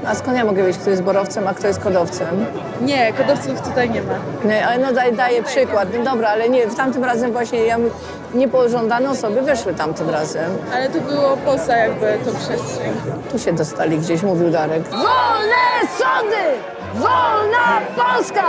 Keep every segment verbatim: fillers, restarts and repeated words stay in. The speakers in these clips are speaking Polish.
A skąd ja mogę wiedzieć, kto jest borowcem, a kto jest kodowcem? Nie, kodowców tutaj nie ma. Nie, ale no daj, daję przykład. No dobra, ale nie, w tamtym razem właśnie ja, niepożądane osoby wyszły tamtym razem. Ale to było poza jakby tą przestrzeń. Tu się dostali gdzieś, mówił Darek. Wolne sądy! Wolna Polska!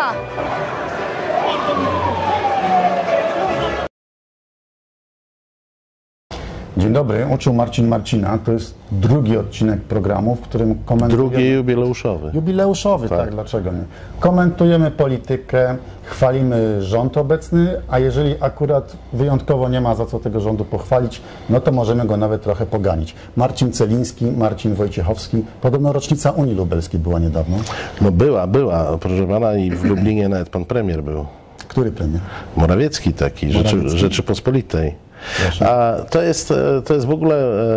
Dzień dobry, uczył Marcin Marcina. To jest drugi odcinek programu, w którym komentujemy... Drugi jubileuszowy. Jubileuszowy, tak. tak, dlaczego nie? Komentujemy politykę, chwalimy rząd obecny, a jeżeli akurat wyjątkowo nie ma za co tego rządu pochwalić, no to możemy go nawet trochę poganić. Marcin Celiński, Marcin Wojciechowski. Podobno rocznica Unii Lubelskiej była niedawno. No była, była, proszę pana, i w Lublinie nawet pan premier był. Który premier? Morawiecki taki, Morawiecki. Rzeczy, Rzeczypospolitej. Proszę. A to jest, to jest w ogóle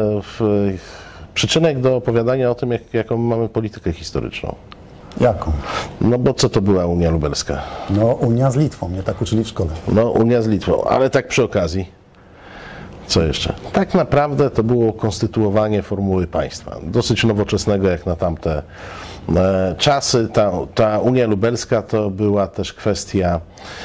w, przyczynek do opowiadania o tym, jak, jaką mamy politykę historyczną. Jaką? No bo co to była Unia Lubelska? No Unia z Litwą, mnie tak uczyli w szkole. No Unia z Litwą, ale tak przy okazji. Co jeszcze? Tak naprawdę to było konstytuowanie formuły państwa. Dosyć nowoczesnego jak na tamte e, czasy. Ta, ta Unia Lubelska to była też kwestia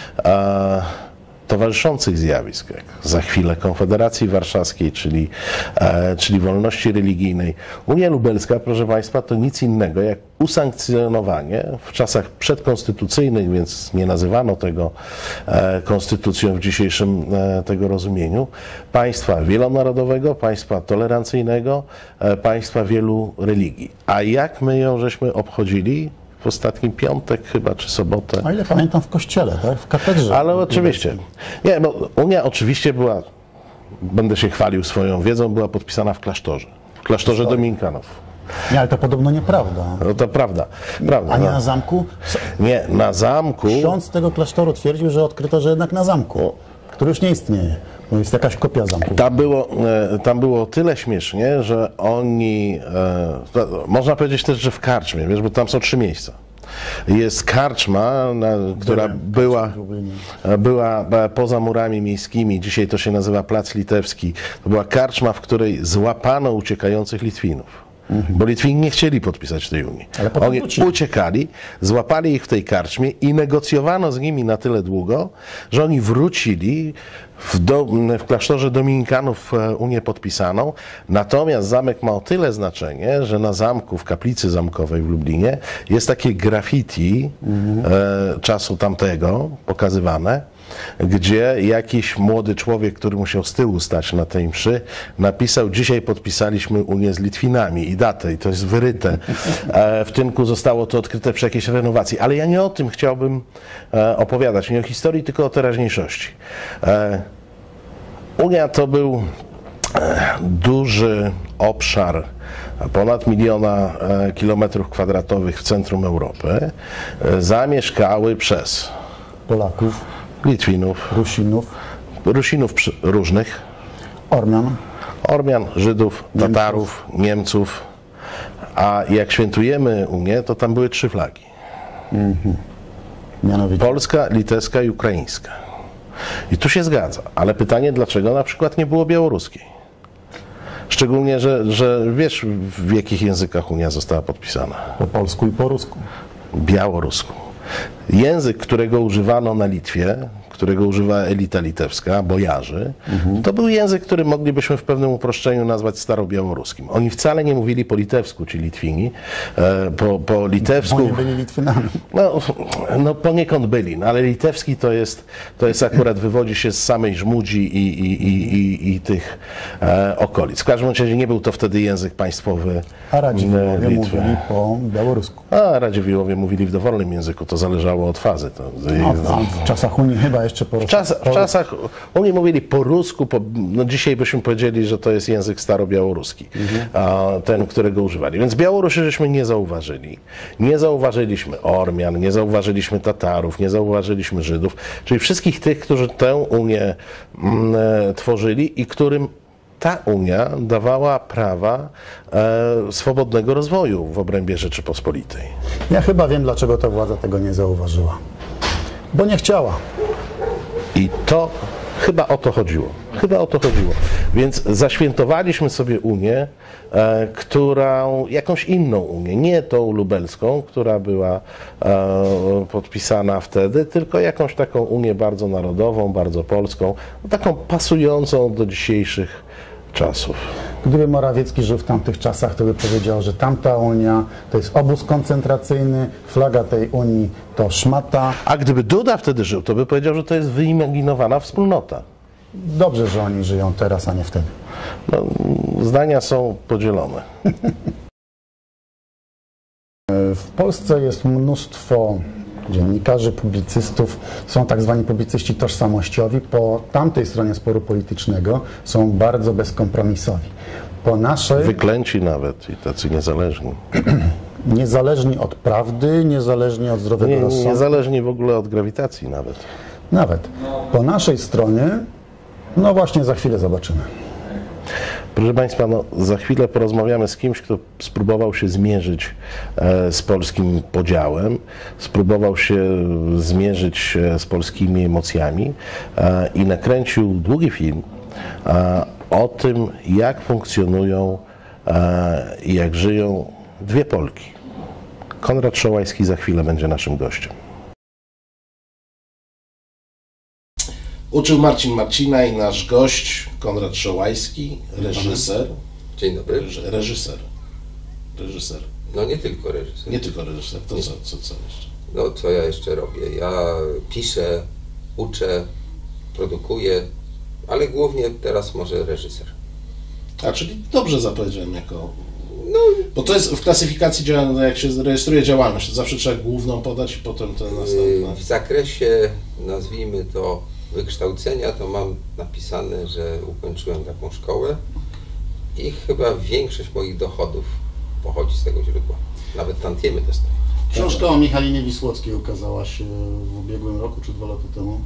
e, towarzyszących zjawisk, jak za chwilę Konfederacji Warszawskiej, czyli, e, czyli wolności religijnej. Unia Lubelska, proszę Państwa, to nic innego jak usankcjonowanie w czasach przedkonstytucyjnych, więc nie nazywano tego e, konstytucją w dzisiejszym e, tego rozumieniu, państwa wielonarodowego, państwa tolerancyjnego, e, państwa wielu religii. A jak my ją żeśmy obchodzili? W ostatni piątek chyba, czy sobotę. A ile pamiętam w kościele, tak? W katedrze. Ale oczywiście. Nie, bo Unia oczywiście była, będę się chwalił swoją wiedzą, była podpisana w klasztorze. W klasztorze Dominikanów. Nie, ale to podobno nieprawda. No to prawda. prawda A nie no. na zamku? Nie, na zamku. Ksiądz tego klasztoru twierdził, że odkryto, że jednak na zamku, który już nie istnieje. Bo jest jakaś kopia zamku. Tam było, tam było tyle śmiesznie, że oni, e, można powiedzieć też, że w karczmie, wiesz, bo tam są trzy miejsca. Jest karczma, na, która była, była poza murami miejskimi, dzisiaj to się nazywa Plac Litewski. To była karczma, w której złapano uciekających Litwinów. Mhm. Bo Litwini nie chcieli podpisać tej Unii. Oni wrócili. Uciekali, złapali ich w tej karczmie i negocjowano z nimi na tyle długo, że oni wrócili, w, do, w klasztorze Dominikanów Unię podpisaną. Natomiast zamek ma o tyle znaczenie, że na zamku, w kaplicy zamkowej w Lublinie jest takie graffiti mhm. e, czasu tamtego pokazywane, gdzie jakiś młody człowiek, który musiał z tyłu stać na tej mszy, napisał: dzisiaj podpisaliśmy Unię z Litwinami i datę, i to jest wyryte. W tynku zostało to odkryte przy jakiejś renowacji. Ale ja nie o tym chciałbym opowiadać, nie o historii, tylko o teraźniejszości. Unia to był duży obszar, ponad miliona kilometrów kwadratowych w centrum Europy, zamieszkały przez Polaków, Litwinów, Rusinów, Rusinów różnych, Ormian, Ormian, Żydów, Tatarów, Niemców. Niemców. A jak świętujemy Unię, to tam były trzy flagi. Mhm. Mianowicie. Polska, litewska i ukraińska. I tu się zgadza, ale pytanie, dlaczego na przykład nie było białoruskiej? Szczególnie, że, że wiesz, w jakich językach Unia została podpisana? Po polsku i po rusku. Białorusku. Język, którego używano na Litwie, którego używała elita litewska, bojarzy, mhm. to był język, który moglibyśmy w pewnym uproszczeniu nazwać starobiałoruskim. Oni wcale nie mówili po litewsku, ci Litwini, po, po litewsku... Bo nie byli Litwinami. No, no poniekąd byli, no, ale litewski to jest, to jest akurat, wywodzi się z samej Żmudzi i, i, i, i, i tych e, okolic. W każdym razie nie był to wtedy język państwowy A Radziwiłłowie Litwy. mówili po białorusku. A Radziwiłłowie mówili w dowolnym języku, to zależało od fazy. To, no, w czasach Unii chyba jeszcze po w, czas, w czasach Unii mówili po rusku, po, no dzisiaj byśmy powiedzieli, że to jest język starobiałoruski, mhm. a, ten, którego używali. Więc Białorusi żeśmy nie zauważyli. Nie zauważyliśmy Ormian, nie zauważyliśmy Tatarów, nie zauważyliśmy Żydów, czyli wszystkich tych, którzy tę Unię mm, tworzyli i którym ta Unia dawała prawa e, swobodnego rozwoju w obrębie Rzeczypospolitej. Ja chyba wiem, dlaczego ta władza tego nie zauważyła. Bo nie chciała. I to Chyba o to chodziło. Chyba o to chodziło. Więc zaświętowaliśmy sobie Unię, e, którą, jakąś inną Unię, nie tą lubelską, która była e, podpisana wtedy, tylko jakąś taką Unię bardzo narodową, bardzo polską, taką pasującą do dzisiejszych czasów. Gdyby Morawiecki żył w tamtych czasach, to by powiedział, że tamta Unia to jest obóz koncentracyjny, flaga tej Unii to szmata. A gdyby Duda wtedy żył, to by powiedział, że to jest wyimaginowana wspólnota. Dobrze, że oni żyją teraz, a nie wtedy. No, zdania są podzielone. W Polsce jest mnóstwo dziennikarzy, publicystów, są tak zwani publicyści tożsamościowi. Po tamtej stronie sporu politycznego są bardzo bezkompromisowi. Po naszej, Wyklęci nawet i tacy niezależni. niezależni od prawdy, niezależni od zdrowego Nie, rozsądku. niezależni w ogóle od grawitacji nawet. Nawet. Po naszej stronie, no właśnie za chwilę zobaczymy. Proszę Państwa, no, za chwilę porozmawiamy z kimś, kto spróbował się zmierzyć e, z polskim podziałem, spróbował się zmierzyć e, z polskimi emocjami e, i nakręcił długi film e, o tym, jak funkcjonują e, i jak żyją dwie Polki. Konrad Szołajski za chwilę będzie naszym gościem. Uczył Marcin Marcina i nasz gość Konrad Szołajski, reżyser. Dzień dobry. Reż- Reżyser. Reżyser. No nie tylko reżyser. Nie tylko reżyser, to co, co, co jeszcze? No co ja jeszcze robię? Ja piszę, uczę, produkuję, ale głównie teraz może reżyser. A, czyli dobrze zapowiedziałem jako... No, bo to jest w klasyfikacji działalności, jak się rejestruje działalność, to zawsze trzeba główną podać i potem ten następny. W zakresie, nazwijmy to, wykształcenia, to mam napisane, że ukończyłem taką szkołę i chyba większość moich dochodów pochodzi z tego źródła. Nawet tantiemy dostaję. Książka o Michalinie Wisłockiej ukazała się w ubiegłym roku czy dwa lata temu.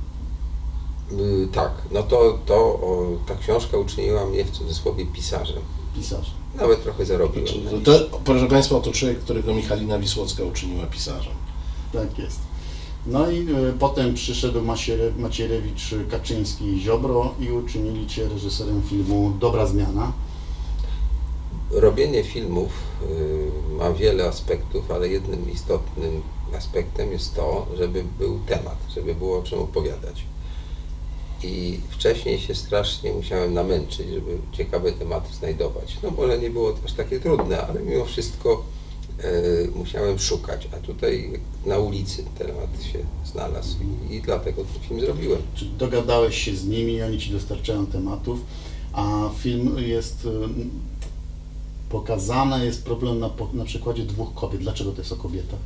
Yy, tak, no to, to o, ta książka uczyniła mnie w cudzysłowie pisarzem. Pisarz. Nawet trochę zarobiłem. To, to, proszę Państwa, to człowiek, którego Michalina Wisłocka uczyniła pisarzem. Tak jest. No i y, potem przyszedł Maciere, Macierewicz, Kaczyński i Ziobro i uczynili Cię reżyserem filmu Dobra Zmiana. Robienie filmów y, ma wiele aspektów, ale jednym istotnym aspektem jest to, żeby był temat, żeby było o czym opowiadać. I wcześniej się strasznie musiałem namęczyć, żeby ciekawe tematy znajdować. No może nie było to aż takie trudne, ale mimo wszystko y, musiałem szukać, a tutaj na ulicy temat się znalazł i, i dlatego ten film zrobiłem. Czyli dogadałeś się z nimi, oni Ci dostarczają tematów, a film jest... Y, pokazany jest problem na, na przykładzie dwóch kobiet. Dlaczego to jest o kobietach?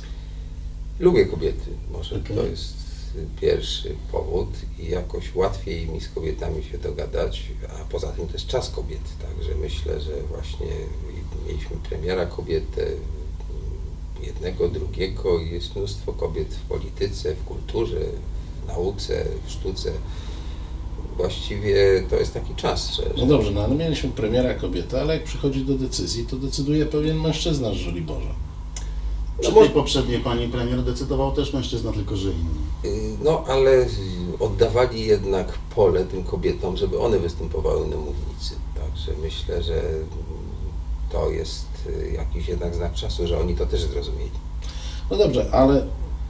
Lubię kobiety, może Okay. to jest pierwszy powód i jakoś łatwiej mi z kobietami się dogadać, a poza tym to jest czas kobiety, także myślę, że właśnie mieliśmy premiera kobietę, jednego, drugiego i jest mnóstwo kobiet w polityce, w kulturze, w nauce, w sztuce. Właściwie to jest taki czas, że... No dobrze, no ale mieliśmy premiera kobietę, ale jak przychodzi do decyzji, to decyduje pewien mężczyzna z Żoliborza. Przy tej poprzedniej pani premier decydował też mężczyzna, tylko że inny. No ale oddawali jednak pole tym kobietom, żeby one występowały na mównicy. Także myślę, że to jest jakiś jednak znak czasu, że oni to też zrozumieli. No dobrze, ale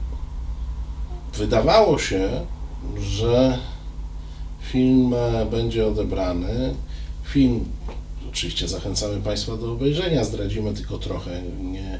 wydawało się, że film będzie odebrany. Film, oczywiście zachęcamy Państwa do obejrzenia, zdradzimy tylko trochę, nie,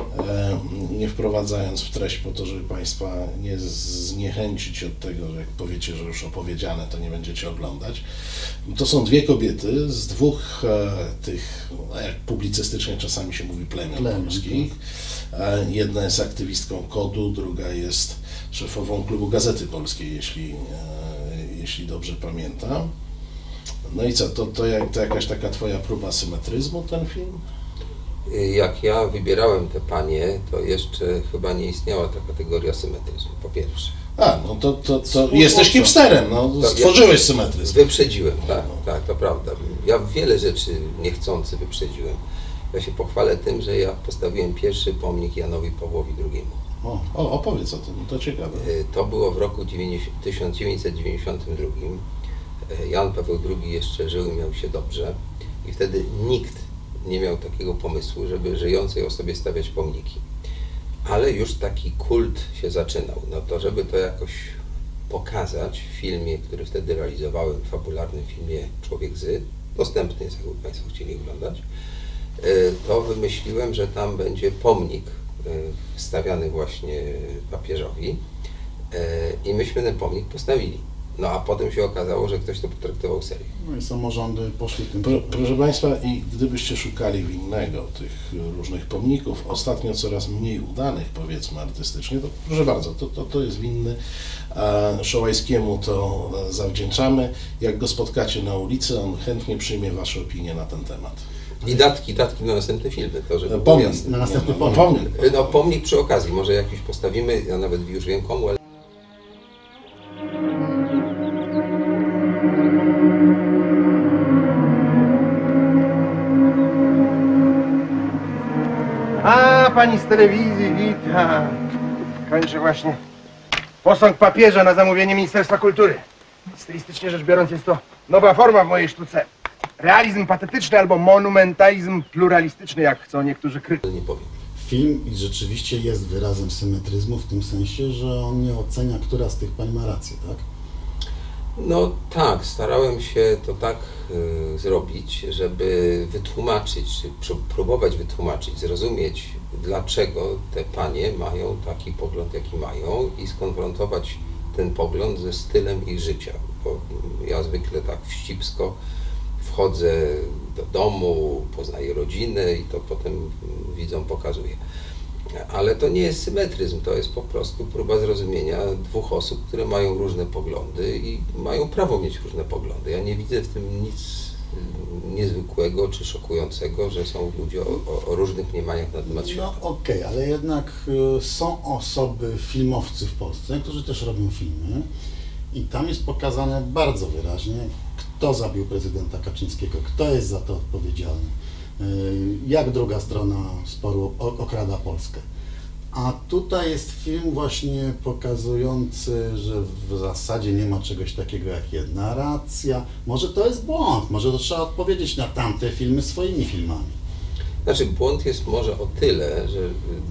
nie wprowadzając w treść po to, żeby Państwa nie zniechęcić od tego, że jak powiecie, że już opowiedziane, to nie będziecie oglądać. To są dwie kobiety z dwóch e, tych, no jak publicystycznie czasami się mówi, plemion Plemion, polskich. E, jedna jest aktywistką KOD-u, druga jest szefową klubu Gazety Polskiej, jeśli, e, jeśli dobrze pamiętam. No i co, to, to, jak, to jakaś taka Twoja próba symetryzmu, ten film? Jak ja wybierałem te panie, to jeszcze chyba nie istniała ta kategoria symetryzmu, po pierwsze. A, no to, to, to jesteś hipsterem, no, To stworzyłeś ja symetryzm. Wyprzedziłem, tak, tak, to prawda. Ja wiele rzeczy niechcący wyprzedziłem. Ja się pochwalę tym, że ja postawiłem pierwszy pomnik Janowi Pawłowi drugiemu. O, o, opowiedz o tym, to ciekawe. To było w roku tysiąc dziewięćset dziewięćdziesiątym drugim. Jan Paweł drugi jeszcze żył i miał się dobrze. I wtedy nikt nie miał takiego pomysłu, żeby żyjącej osobie stawiać pomniki. Ale już taki kult się zaczynał. No to żeby to jakoś pokazać w filmie, który wtedy realizowałem, fabularnym filmie Człowiek Z, dostępny jest, jakby Państwo chcieli oglądać, to wymyśliłem, że tam będzie pomnik stawiany właśnie papieżowi i myśmy ten pomnik postawili. No a potem się okazało, że ktoś to potraktował serio. No i samorządy poszli tym Pro, proszę Państwa, i gdybyście szukali winnego tych różnych pomników, ostatnio coraz mniej udanych, powiedzmy artystycznie, to proszę bardzo, to, to, to jest winny. A Szołajskiemu to zawdzięczamy. Jak go spotkacie na ulicy, on chętnie przyjmie Wasze opinie na ten temat. I datki, datki na następne filmy, to żeby Pomnik, jasne. na następny no, no, pomnik. pomnik. No pomnik przy okazji, może jakiś postawimy, ja nawet już wiem komu, ale A, pani z telewizji, witam. Kończę właśnie posąg papieża na zamówienie Ministerstwa Kultury. Stylistycznie rzecz biorąc, jest to nowa forma w mojej sztuce. Realizm patetyczny albo monumentalizm pluralistyczny, jak chcą niektórzy krytycy. nie powiem. Film rzeczywiście jest wyrazem symetryzmu w tym sensie, że on nie ocenia, która z tych pań ma rację, tak? No tak, starałem się to tak y, zrobić, żeby wytłumaczyć, czy pró- próbować wytłumaczyć, zrozumieć, dlaczego te panie mają taki pogląd, jaki mają i skonfrontować ten pogląd ze stylem ich życia. Bo ja zwykle tak wścibsko wchodzę do domu, poznaję rodzinę i to potem widzom pokazuję. Ale to nie jest symetryzm, to jest po prostu próba zrozumienia dwóch osób, które mają różne poglądy i mają prawo mieć różne poglądy. Ja nie widzę w tym nic niezwykłego czy szokującego, że są ludzie o, o, o różnych mniemaniach na temat świata. No okej, okay, ale jednak y, są osoby, filmowcy w Polsce, którzy też robią filmy i tam jest pokazane bardzo wyraźnie, kto zabił prezydenta Kaczyńskiego, kto jest za to odpowiedzialny. Jak druga strona sporu okrada Polskę. A tutaj jest film właśnie pokazujący, że w zasadzie nie ma czegoś takiego jak jedna racja. Może to jest błąd, może to trzeba odpowiedzieć na tamte filmy swoimi filmami. Znaczy błąd jest może o tyle, że mm,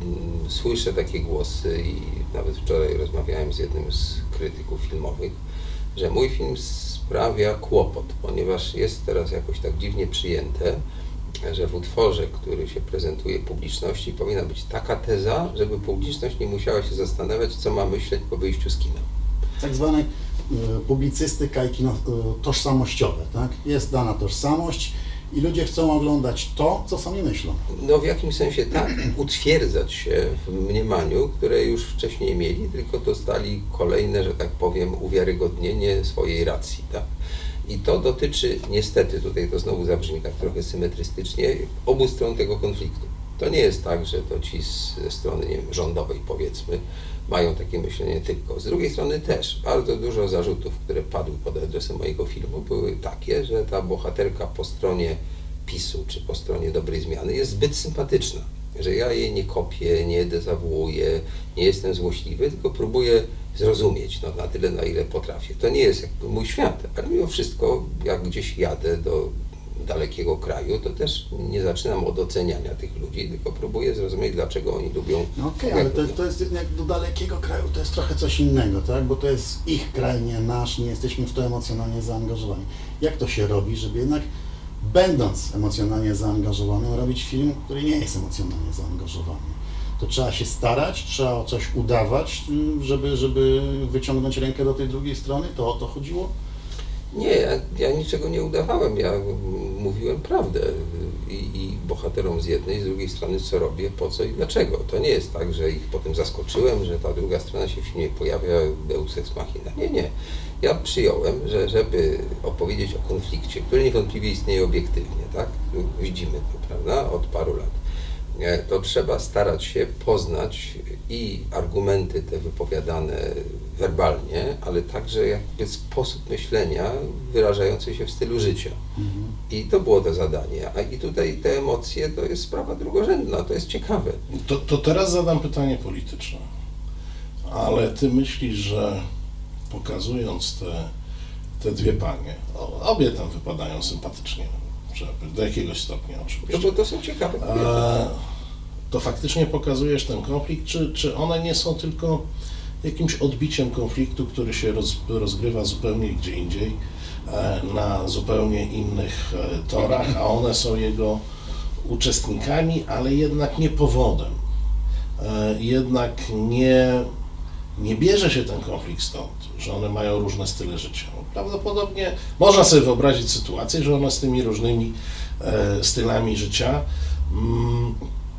słyszę takie głosy i nawet wczoraj rozmawiałem z jednym z krytyków filmowych, że mój film sprawia kłopot, ponieważ jest teraz jakoś tak dziwnie przyjęte, że w utworze, który się prezentuje publiczności, powinna być taka teza, żeby publiczność nie musiała się zastanawiać, co ma myśleć po wyjściu z kina. Tak zwana y, publicystyka i kino y, tożsamościowe, tak? Jest dana tożsamość i ludzie chcą oglądać to, co sami myślą. No w jakimś sensie tak, utwierdzać się w mniemaniu, które już wcześniej mieli, tylko dostali kolejne, że tak powiem, uwiarygodnienie swojej racji, tak? I to dotyczy, niestety, tutaj to znowu zabrzmi tak trochę symetrystycznie, obu stron tego konfliktu. To nie jest tak, że to ci ze strony, nie wiem, rządowej, powiedzmy, mają takie myślenie tylko. Z drugiej strony też bardzo dużo zarzutów, które padły pod adresem mojego filmu, były takie, że ta bohaterka po stronie PiSu czy po stronie Dobrej Zmiany jest zbyt sympatyczna, że ja jej nie kopię, nie dezawuuję, nie jestem złośliwy, tylko próbuję zrozumieć no, na tyle, na ile potrafię. To nie jest jakby mój świat, ale mimo wszystko, jak gdzieś jadę do dalekiego kraju, to też nie zaczynam od oceniania tych ludzi, tylko próbuję zrozumieć, dlaczego oni lubią. No okej, okay, ale to, to jest jak do dalekiego kraju, to jest trochę coś innego, tak? Bo to jest ich kraj, nie nasz, nie jesteśmy w to emocjonalnie zaangażowani. Jak to się robi, żeby jednak będąc emocjonalnie zaangażowanym, robić film, który nie jest emocjonalnie zaangażowany? To trzeba się starać, trzeba coś udawać, żeby, żeby wyciągnąć rękę do tej drugiej strony? To o to chodziło? Nie, ja, ja niczego nie udawałem, ja mówiłem prawdę I, i bohaterom z jednej, z drugiej strony co robię, po co i dlaczego. To nie jest tak, że ich potem zaskoczyłem, że ta druga strona się w filmie pojawia, deus ex machina. Nie, nie. Ja przyjąłem, że żeby opowiedzieć o konflikcie, który niewątpliwie istnieje obiektywnie, tak? Widzimy to, prawda, od paru lat. To trzeba starać się poznać i argumenty te wypowiadane werbalnie, ale także jakby sposób myślenia wyrażający się w stylu życia. Mhm. I to było to zadanie. A i tutaj te emocje to jest sprawa drugorzędna, to jest ciekawe. To, to teraz zadam pytanie polityczne. Ale ty myślisz, że pokazując te, te dwie panie, o, obie tam wypadają sympatycznie, do jakiegoś stopnia oczywiście. No bo to są ciekawe kobiety. E, to faktycznie pokazujesz ten konflikt, czy, czy one nie są tylko jakimś odbiciem konfliktu, który się roz, rozgrywa zupełnie gdzie indziej, e, na zupełnie innych e, torach, a one są jego uczestnikami, ale jednak nie powodem. E, jednak nie, nie bierze się ten konflikt stąd, że one mają różne style życia. Prawdopodobnie można sobie wyobrazić sytuację, że one z tymi różnymi e, stylami życia mm,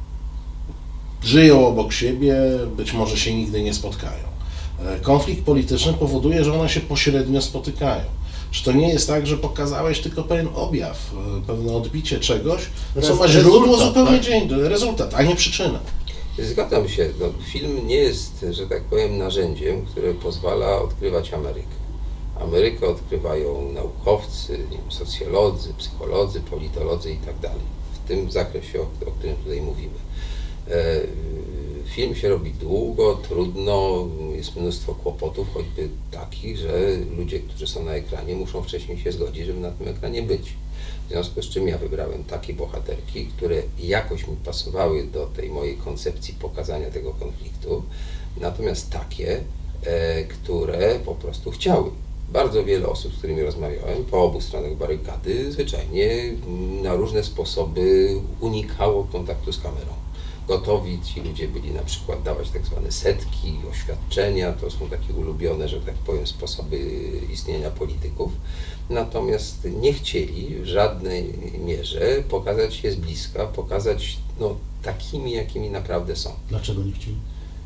żyją obok siebie, być może się nigdy nie spotkają. E, konflikt polityczny powoduje, że one się pośrednio spotykają. Czy to nie jest tak, że pokazałeś tylko pewien objaw, e, pewne odbicie czegoś, co ma źródło zupełnie gdzie indziej, rezultat, a nie przyczynę? Zgadzam się. No, film nie jest, że tak powiem, narzędziem, które pozwala odkrywać Amerykę. Amerykę odkrywają naukowcy, nie wiem, socjolodzy, psycholodzy, politolodzy i tak dalej. W tym zakresie, o, o którym tutaj mówimy. E, film się robi długo, trudno, jest mnóstwo kłopotów, choćby takich, że ludzie, którzy są na ekranie, muszą wcześniej się zgodzić, żeby na tym ekranie być. W związku z czym ja wybrałem takie bohaterki, które jakoś mi pasowały do tej mojej koncepcji pokazania tego konfliktu, natomiast takie, e, które po prostu chciały. Bardzo wiele osób, z którymi rozmawiałem, po obu stronach barykady, zwyczajnie na różne sposoby unikało kontaktu z kamerą. Gotowi ci ludzie byli na przykład dawać tak zwane setki, oświadczenia, to są takie ulubione, że tak powiem, sposoby istnienia polityków. Natomiast nie chcieli w żadnej mierze pokazać się z bliska, pokazać no, takimi, jakimi naprawdę są. Dlaczego nie chcieli?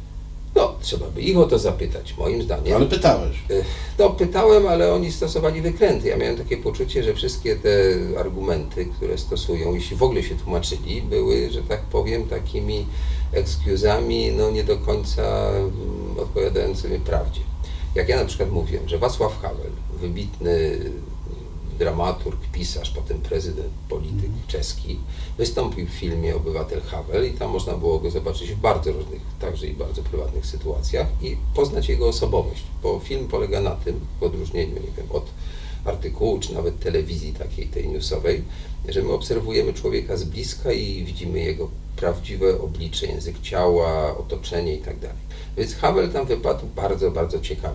No, trzeba by ich o to zapytać, moim zdaniem. Ale pytałeś. No, pytałem, ale oni stosowali wykręty. Ja miałem takie poczucie, że wszystkie te argumenty, które stosują, jeśli w ogóle się tłumaczyli, były, że tak powiem, takimi excusami, no nie do końca odpowiadającymi prawdzie. Jak ja na przykład mówiłem, że Václav Havel, wybitny dramaturg, pisarz, potem prezydent, polityk czeski, wystąpił w filmie Obywatel Havel i tam można było go zobaczyć w bardzo różnych, także i bardzo prywatnych sytuacjach i poznać jego osobowość, bo film polega na tym, w odróżnieniu, nie wiem, od artykułu, czy nawet telewizji takiej, tej newsowej, że my obserwujemy człowieka z bliska i widzimy jego prawdziwe oblicze, język ciała, otoczenie i tak dalej. Więc Havel tam wypadł bardzo, bardzo ciekawy.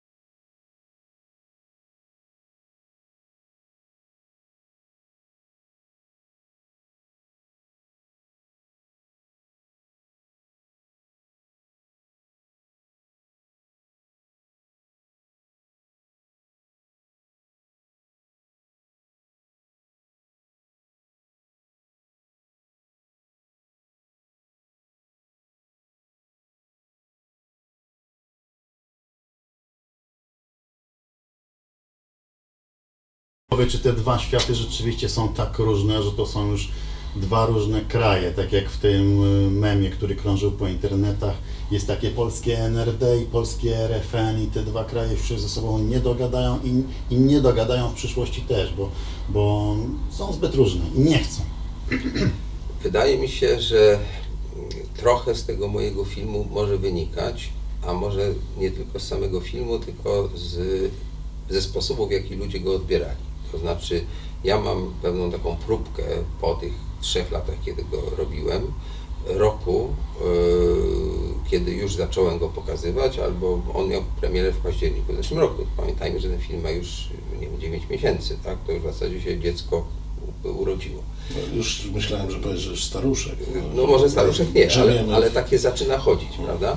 Czy te dwa światy rzeczywiście są tak różne, że to są już dwa różne kraje, tak jak w tym memie, który krążył po internetach, jest takie polskie N R D i polskie R F N i te dwa kraje już się ze sobą nie dogadają i, i nie dogadają w przyszłości też, bo, bo są zbyt różne i nie chcą. Wydaje mi się, że trochę z tego mojego filmu może wynikać, a może nie tylko z samego filmu, tylko z, ze sposobu, w jaki ludzie go odbierali. To znaczy, ja mam pewną taką próbkę po tych trzech latach, kiedy go robiłem, roku, yy, kiedy już zacząłem go pokazywać, albo on miał premierę w październiku w zeszłym roku. Pamiętajmy, że ten film ma już, nie wiem, dziewięć miesięcy, tak? To już w zasadzie się dziecko urodziło. No, już myślałem, że powiesz, że już staruszek. No może staruszek nie, ale, wiemy. ale takie zaczyna chodzić, prawda?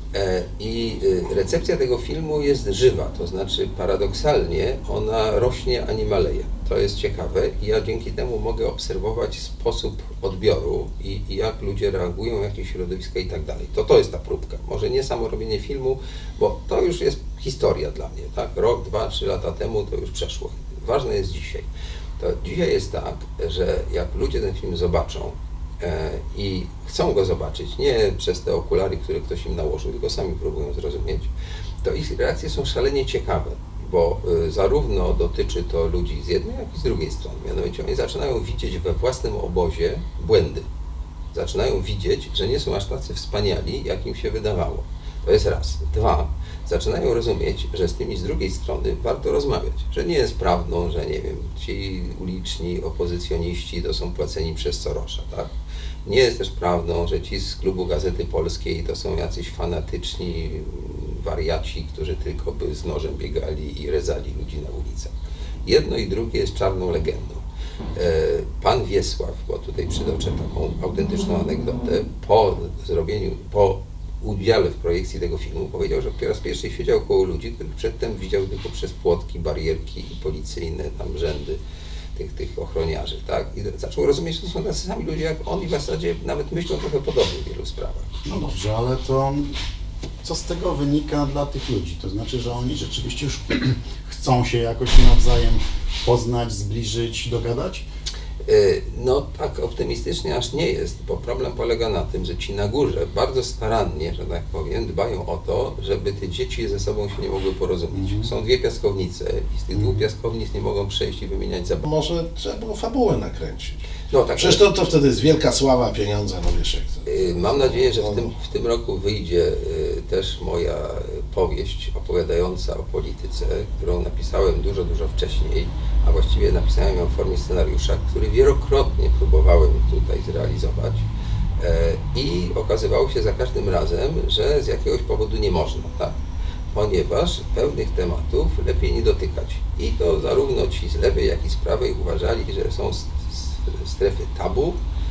I recepcja tego filmu jest żywa, to znaczy paradoksalnie ona rośnie, a nie maleje. To jest ciekawe i ja dzięki temu mogę obserwować sposób odbioru i, i jak ludzie reagują, jakie środowiska i tak dalej. To to jest ta próbka. Może nie samo robienie filmu, bo to już jest historia dla mnie, tak? Rok, dwa, trzy lata temu to już przeszło. Ważne jest dzisiaj. To dzisiaj jest tak, że jak ludzie ten film zobaczą, i chcą go zobaczyć, nie przez te okulary, które ktoś im nałożył, tylko sami próbują zrozumieć, to ich reakcje są szalenie ciekawe, bo zarówno dotyczy to ludzi z jednej, jak i z drugiej strony. Mianowicie oni zaczynają widzieć we własnym obozie błędy. Zaczynają widzieć, że nie są aż tacy wspaniali, jak im się wydawało. To jest raz. Dwa, zaczynają rozumieć, że z tymi z drugiej strony warto rozmawiać, że nie jest prawdą, że nie wiem, ci uliczni opozycjoniści to są płaceni przez Sorosza, tak? Nie jest też prawdą, że ci z klubu Gazety Polskiej to są jacyś fanatyczni wariaci, którzy tylko by z nożem biegali i rezali ludzi na ulicach. Jedno i drugie jest czarną legendą. Pan Wiesław, bo tutaj przytoczę taką autentyczną anegdotę, po zrobieniu, po udziale w projekcji tego filmu powiedział, że po raz pierwszy siedział koło ludzi, których przedtem widział tylko przez płotki, barierki i policyjne tam rzędy tych, tych ochroniarzy, tak? I zaczął rozumieć, że to są tacy sami ludzie jak on i w zasadzie nawet myślą trochę podobnie w wielu sprawach. No dobrze, ale to co z tego wynika dla tych ludzi? To znaczy, że oni rzeczywiście już chcą się jakoś nawzajem poznać, zbliżyć, dogadać? No tak optymistycznie aż nie jest, bo problem polega na tym, że ci na górze bardzo starannie, że tak powiem, dbają o to, żeby te dzieci ze sobą się nie mogły porozumieć. Mm. Są dwie piaskownice i z tych dwóch piaskownic nie mogą przejść i wymieniać zabaw. Może trzeba było fabułę nakręcić. No, tak, Przecież to, to wtedy jest wielka sława, pieniądze, no wiesz jak to. Mam nadzieję, że w tym, w tym roku wyjdzie też moja powieść opowiadająca o polityce, którą napisałem dużo, dużo wcześniej, a właściwie napisałem ją w formie scenariusza, który wielokrotnie próbowałem tutaj zrealizować i okazywało się za każdym razem, że z jakiegoś powodu nie można, tak? Ponieważ pewnych tematów lepiej nie dotykać. I to zarówno ci z lewej, jak i z prawej uważali, że są strefy tabu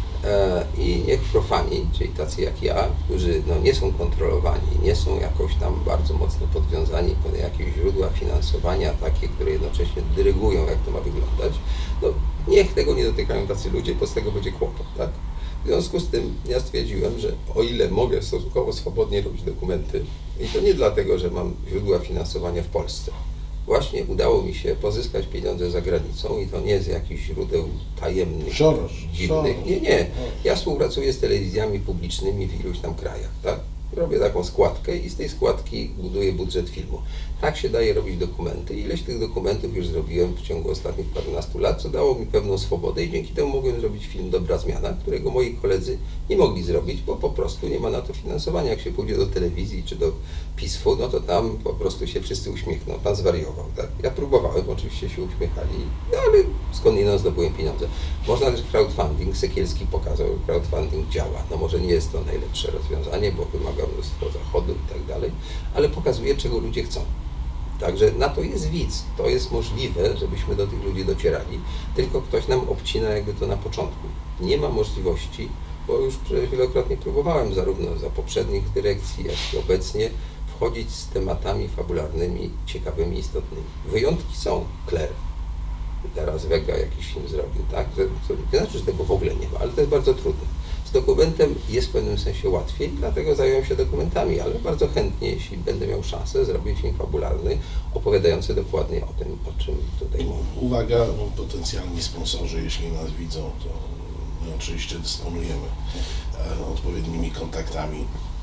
e, i niech profani, czyli tacy jak ja, którzy no, nie są kontrolowani, nie są jakoś tam bardzo mocno podwiązani pod jakieś źródła finansowania, takie, które jednocześnie dyrygują, jak to ma wyglądać, no niech tego nie dotykają tacy ludzie, bo z tego będzie kłopot, tak? W związku z tym ja stwierdziłem, że o ile mogę stosunkowo swobodnie robić dokumenty, i to nie dlatego, że mam źródła finansowania w Polsce, właśnie udało mi się pozyskać pieniądze za granicą i to nie z jakichś źródeł tajemnych, Szorosz, dziwnych. Szorosz. Nie, nie. Ja współpracuję z telewizjami publicznymi w iluś tam krajach, tak? Robię taką składkę i z tej składki buduję budżet filmu. Tak się daje robić dokumenty. Ileś tych dokumentów już zrobiłem w ciągu ostatnich parunastu lat, co dało mi pewną swobodę i dzięki temu mogłem zrobić film Dobra Zmiana, którego moi koledzy nie mogli zrobić, bo po prostu nie ma na to finansowania. Jak się pójdzie do telewizji czy do PiSfu, no to tam po prostu się wszyscy uśmiechną, pan zwariował, tak? Ja próbowałem, oczywiście się uśmiechali, no ale skądinąd zdobyłem pieniądze. Można też crowdfunding, Sekielski pokazał, że crowdfunding działa. No może nie jest to najlepsze rozwiązanie, bo wymaga mnóstwo zachodu i tak dalej, ale pokazuje, czego ludzie chcą. Także na to jest widz, to jest możliwe, żebyśmy do tych ludzi docierali, tylko ktoś nam obcina jakby to na początku. Nie ma możliwości, bo już wielokrotnie próbowałem zarówno za poprzednich dyrekcji, jak i obecnie wchodzić z tematami fabularnymi, ciekawymi, istotnymi. Wyjątki są. Claire. Teraz Vega jakiś film zrobił, tak? To nie znaczy, że tego w ogóle nie ma, ale to jest bardzo trudne. Z dokumentem jest w pewnym sensie łatwiej, dlatego zająłem się dokumentami, ale bardzo chętnie, jeśli będę miał szansę, zrobię film fabularny, opowiadający dokładnie o tym, o czym tutaj mówię. Uwaga, potencjalni sponsorzy, jeśli nas widzą, to my oczywiście dysponujemy e, odpowiednimi kontaktami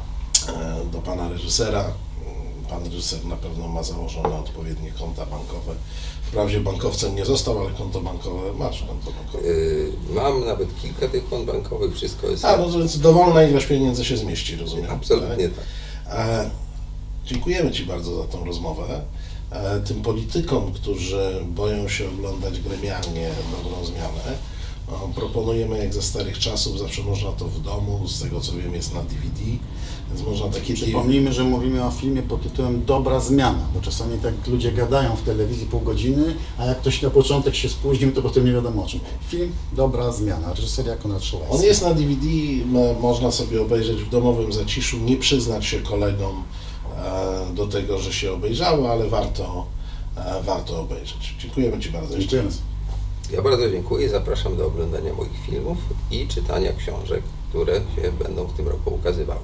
e, do pana reżysera. Pan reżyser na pewno ma założone odpowiednie konta bankowe. Wprawdzie bankowcem nie został, ale konto bankowe masz konto bankowe. Yy, mam nawet kilka tych kont bankowych, wszystko jest... A, no więc dowolna ilość pieniędzy się zmieści, rozumiem. Absolutnie tak. tak. E, dziękujemy Ci bardzo za tą rozmowę. E, tym politykom, którzy boją się oglądać gremialnie Dobrą Zmianę, no, proponujemy jak ze starych czasów, zawsze można to w domu, z tego co wiem jest na D V D, więc można takie... Przypomnijmy, że mówimy o filmie pod tytułem Dobra Zmiana, bo czasami tak ludzie gadają w telewizji pół godziny, a jak ktoś na początek się spóźnił, to potem nie wiadomo o czym. Film Dobra Zmiana, reżyseria Konrad Szołajski. On jest na D V D, m- można sobie obejrzeć w domowym zaciszu, nie przyznać się kolegom e, do tego, że się obejrzało, ale warto, e, warto obejrzeć. Dziękujemy Ci bardzo. Dziękujemy. Ja bardzo dziękuję, zapraszam do oglądania moich filmów i czytania książek, które się będą w tym roku ukazywały.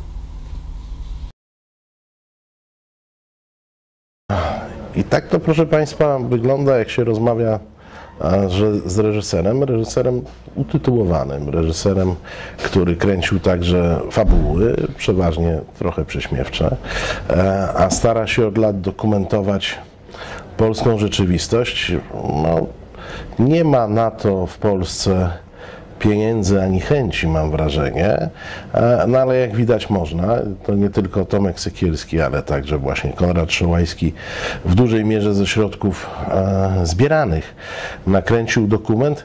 I tak to, proszę Państwa, wygląda, jak się rozmawia a, że z reżyserem, reżyserem utytułowanym, reżyserem, który kręcił także fabuły, przeważnie trochę prześmiewcze, e, a stara się od lat dokumentować polską rzeczywistość. No, nie ma na to w Polsce pieniędzy ani chęci, mam wrażenie. E, no ale jak widać można, to nie tylko Tomek Sekielski, ale także właśnie Konrad Szołajski w dużej mierze ze środków e, zbieranych nakręcił dokument.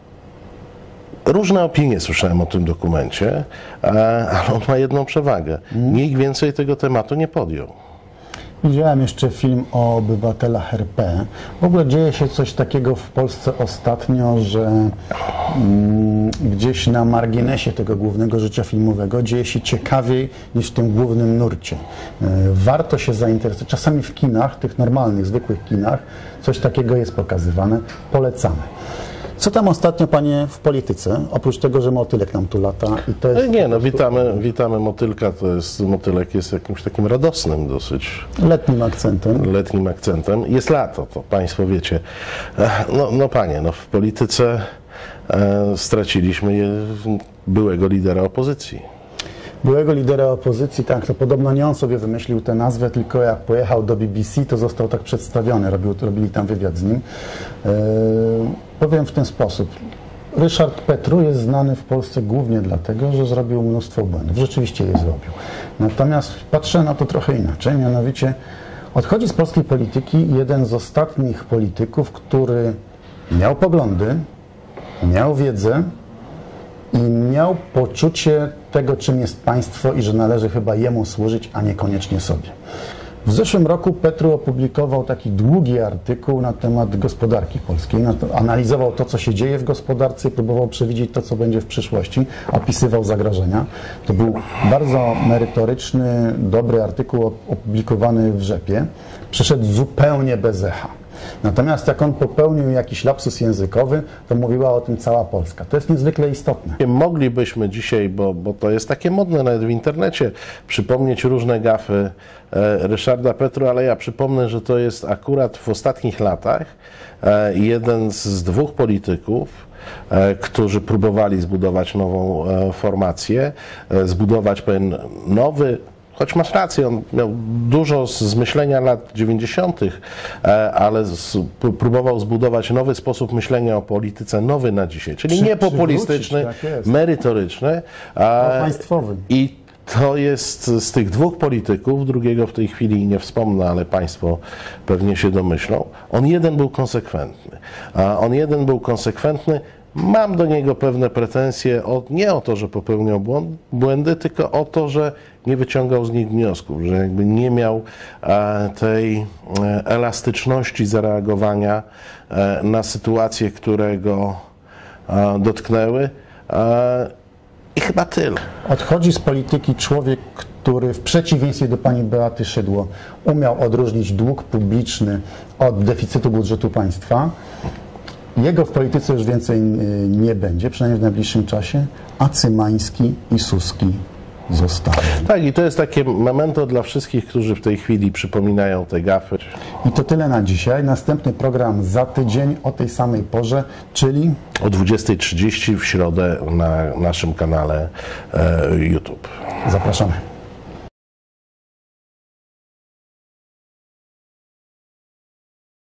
Różne opinie słyszałem o tym dokumencie, ale on ma jedną przewagę. Nikt więcej tego tematu nie podjął. Widziałem jeszcze film o obywatelach R P. W ogóle dzieje się coś takiego w Polsce ostatnio, że mm, gdzieś na marginesie tego głównego życia filmowego dzieje się ciekawiej niż w tym głównym nurcie. E, warto się zainteresować. Czasami w kinach, tych normalnych, zwykłych kinach, coś takiego jest pokazywane. Polecamy. Co tam ostatnio, panie, w polityce? Oprócz tego, że motylek nam tu lata i to jest... Nie, no witamy, witamy motylka, to jest, motylek jest jakimś takim radosnym dosyć letnim akcentem. letnim akcentem. Jest lato, to państwo wiecie. No, no panie, no w polityce e, straciliśmy je, byłego lidera opozycji. Byłego lidera opozycji, tak, to podobno nie on sobie wymyślił tę nazwę, tylko jak pojechał do B B C, to został tak przedstawiony, robił, robili tam wywiad z nim. Yy, powiem w ten sposób. Ryszard Petru jest znany w Polsce głównie dlatego, że zrobił mnóstwo błędów. Rzeczywiście je zrobił. Natomiast patrzę na to trochę inaczej, mianowicie odchodzi z polskiej polityki jeden z ostatnich polityków, który miał poglądy, miał wiedzę i miał poczucie tego, czym jest państwo i że należy chyba jemu służyć, a niekoniecznie sobie. W zeszłym roku Petru opublikował taki długi artykuł na temat gospodarki polskiej. Analizował to, co się dzieje w gospodarce i próbował przewidzieć to, co będzie w przyszłości. Opisywał zagrożenia. To był bardzo merytoryczny, dobry artykuł opublikowany w Rzepie. Przeszedł zupełnie bez echa. Natomiast jak on popełnił jakiś lapsus językowy, to mówiła o tym cała Polska. To jest niezwykle istotne. Moglibyśmy dzisiaj, bo, bo to jest takie modne nawet w internecie, przypomnieć różne gafy e, Ryszarda Petru, ale ja przypomnę, że to jest akurat w ostatnich latach e, jeden z dwóch polityków, e, którzy próbowali zbudować nową e, formację, e, zbudować pewien nowy, choć masz rację, on miał dużo z myślenia lat dziewięćdziesiątych, ale z, próbował zbudować nowy sposób myślenia o polityce, nowy na dzisiaj, czyli Przy, nie populistyczny, tak merytoryczny. A państwowy. I to jest z tych dwóch polityków, drugiego w tej chwili nie wspomnę, ale państwo pewnie się domyślą, on jeden był konsekwentny. A on jeden był konsekwentny. Mam do niego pewne pretensje, o, nie o to, że popełniał błędy, tylko o to, że nie wyciągał z nich wniosków, że jakby nie miał e, tej e, elastyczności zareagowania e, na sytuacje, które go e, dotknęły. E, I chyba tyle. Odchodzi z polityki człowiek, który w przeciwieństwie do pani Beaty Szydło umiał odróżnić dług publiczny od deficytu budżetu państwa. Jego w polityce już więcej nie będzie, przynajmniej w najbliższym czasie, a Cymański i Suski zostały. Tak, i to jest takie memento dla wszystkich, którzy w tej chwili przypominają te gafy. I to tyle na dzisiaj. Następny program za tydzień o tej samej porze, czyli o dwudziestej trzydzieści w środę na naszym kanale e, YouTube. Zapraszamy.